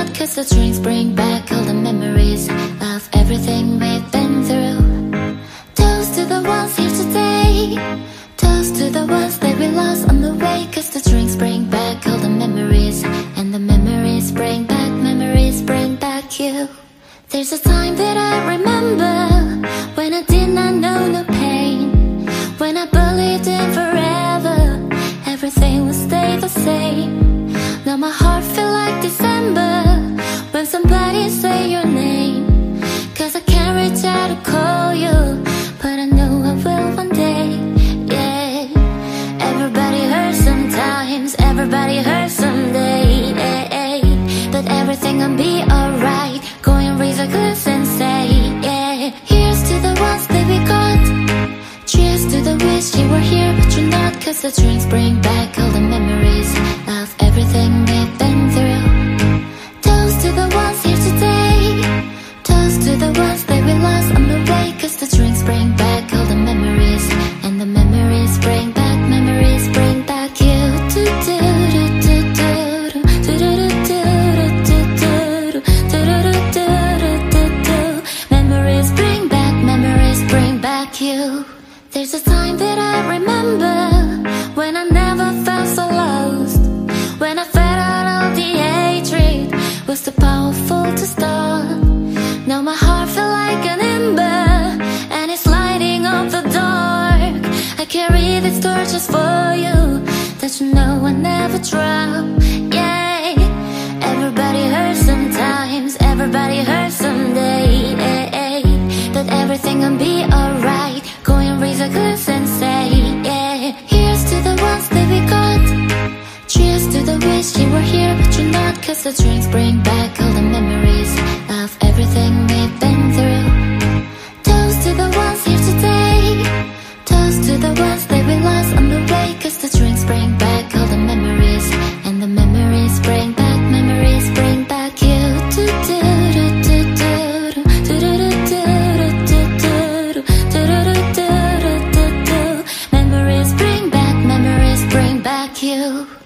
not, 'cause the drinks bring back all the memories of everything we've been through. Toast to the ones here today, toast to the ones that we lost on the way, 'cause the drinks bring back all the memories, and the memories bring back you. There's a time that I remember when I did not know no pain, when I believed in forever, everything would stay the same. Now my heart feel like December when somebody say your name, 'cause I can't reach out to call you, but I know I will one day, yeah. Everybody hurts sometimes, everybody hurts someday, yeah. But everything will be alright, go and raise a glass and say, yeah. Here's to the ones that we got, cheers to the wish you were here but you're not, 'cause the drinks bring back all the memories of everything we've been through. Toast to the ones here today, toast to the ones that we lost on the way, 'cause the drinks bring back all the memories, and the memories bring back you. Memories bring back you. There's a time that I remember when I never felt so lost, when I felt all the hatred was too powerful to stop. Now my heart feel like an ember, and it's lighting up the dark. I carry this torch just for you, that you know I never drop, yeah. Everybody hurts sometimes, everybody hurts someday, yeah. But everything will be alright, go and raise a glass and say, yeah. Here's to the ones that we got, cheers to the wish you were here but you're not, 'cause the drinks bring back all the memories of everything we've been through. Toast to the ones here today, toast to the ones that we lost on the way, 'cause the drinks bring back all the memories, and the memories bring back you. Memories bring back you.